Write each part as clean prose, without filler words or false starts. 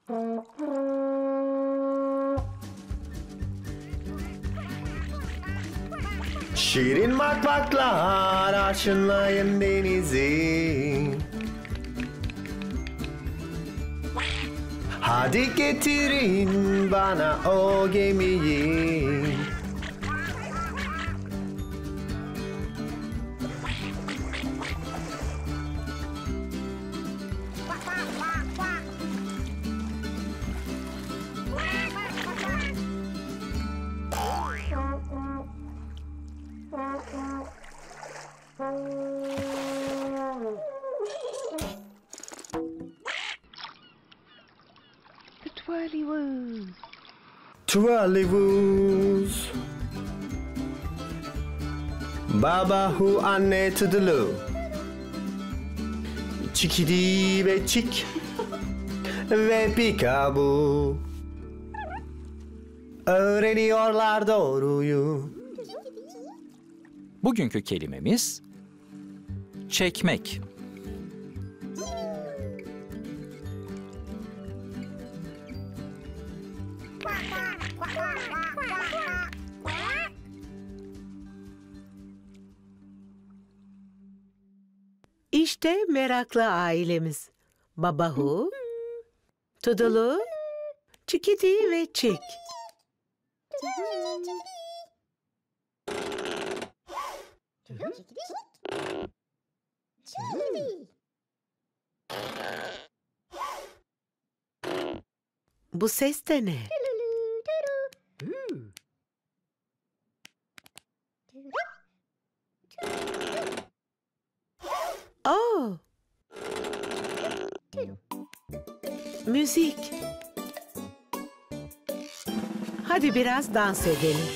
Şirin bakmaklar aşınlayın denizi. Hadi getirin bana o gemiyi. Twirly-woos. Twirly-woos. Baba hu anne tudulu. Çikidi ve çik. Ve pikabu. Öğreniyorlar doğruyu. Bugünkü kelimemiz çekmek. İşte meraklı ailemiz. Babahu, Tudulu, Çikiti ve Çik. Bu ses de ne? Oh! Müzik. Hadi biraz dans edelim.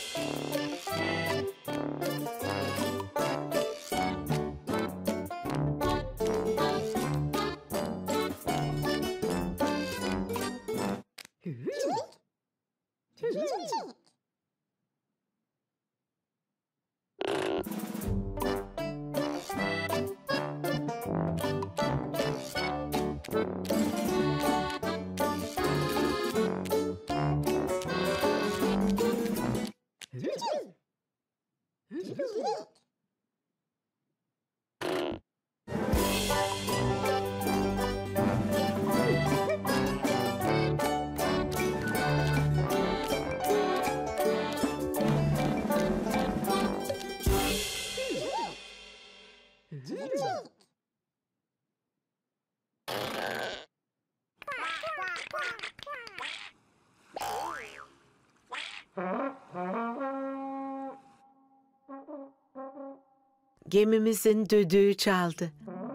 Gemimizin düdüğü çaldı.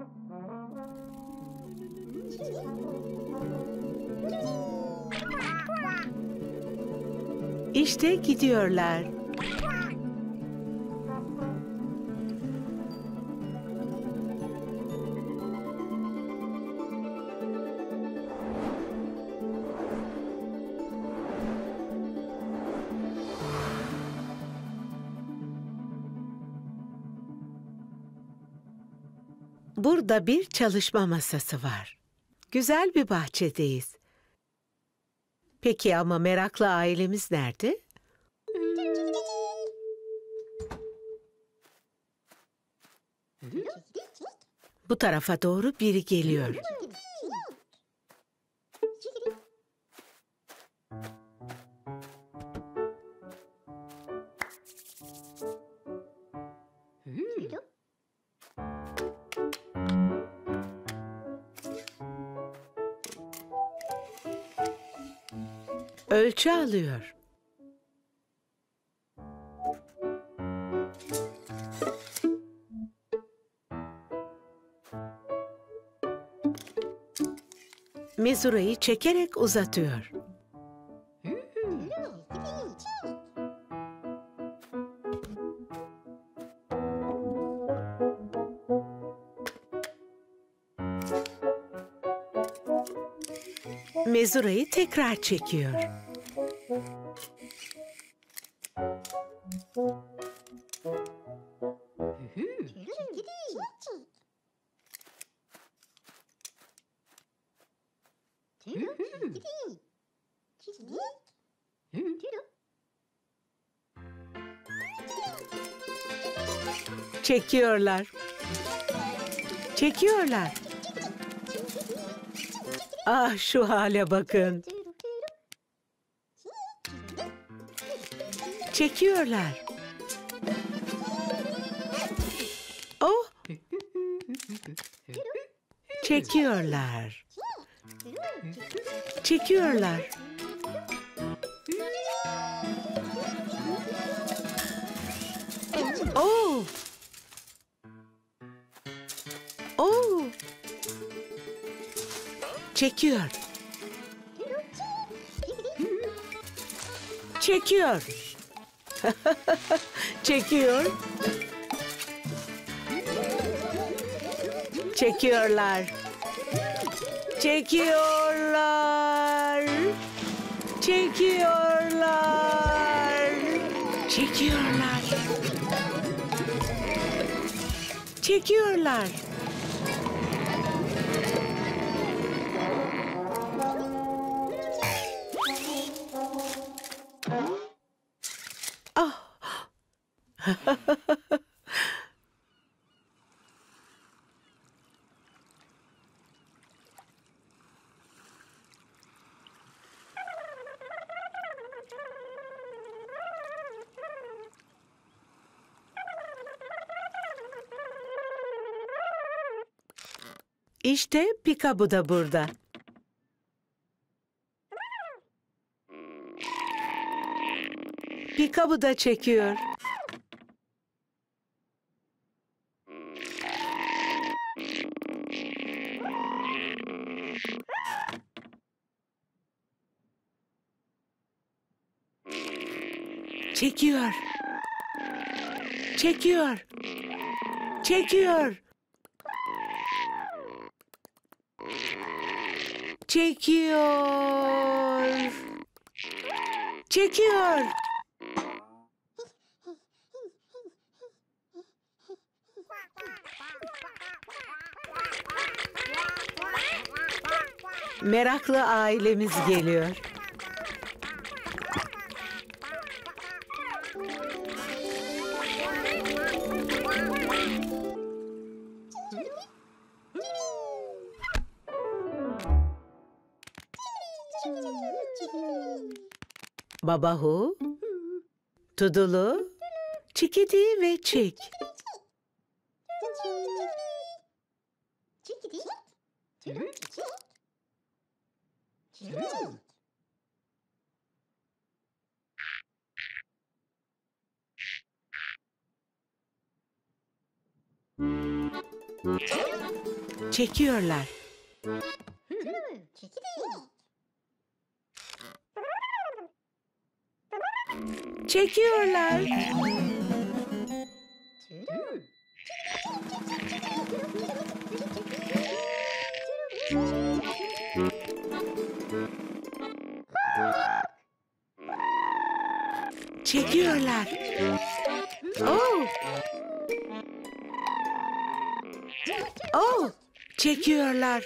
İşte gidiyorlar. Burada bir çalışma masası var. Güzel bir bahçedeyiz. Peki ama meraklı ailemiz nerede? Bu tarafa doğru biri geliyor. Ölçü alıyor. Mezurayı çekerek uzatıyor. Mezurayı tekrar çekiyor. Çekiyorlar. Çekiyorlar. Ah, şu hale bakın. Çekiyorlar. Oh! Çekiyorlar. Çekiyorlar. Oh! Oh! Çekiyor. Çekiyor. Çekiyor. Çekiyorlar. Çekiyorlar. Çekiyorlar. Çekiyorlar. Çekiyorlar. Ah. İşte Pikabu da burada. Pikabu da çekiyor. Çekiyor. Çekiyor. Çekiyor. Çekiyor. Çekiyor. Meraklı ailemiz geliyor. Babahu, Tudulu, Çikidi ve Çik. Çekiyorlar. Çekiyorlar. Çekiyorlar. Oh! Oh! Çekiyorlar.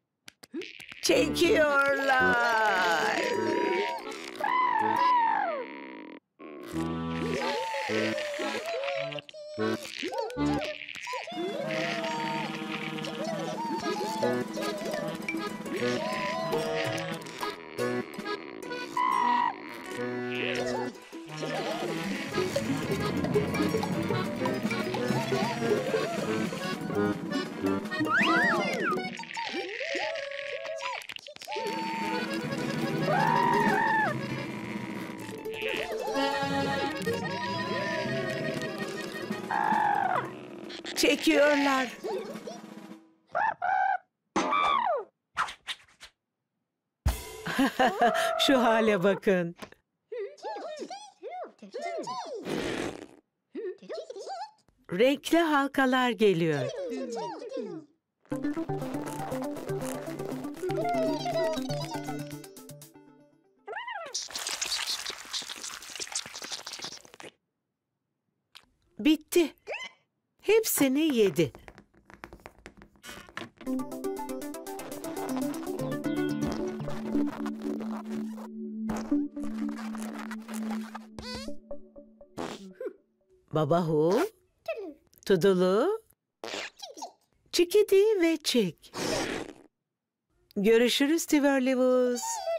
Çekiyorlar. Çekiyorlar. Şu hale bakın. Renkli halkalar geliyor. Bitti. Hepsini yedi. Baba Hu, Tudulu, Çikidi ve Çik. Görüşürüz Tiverlivus.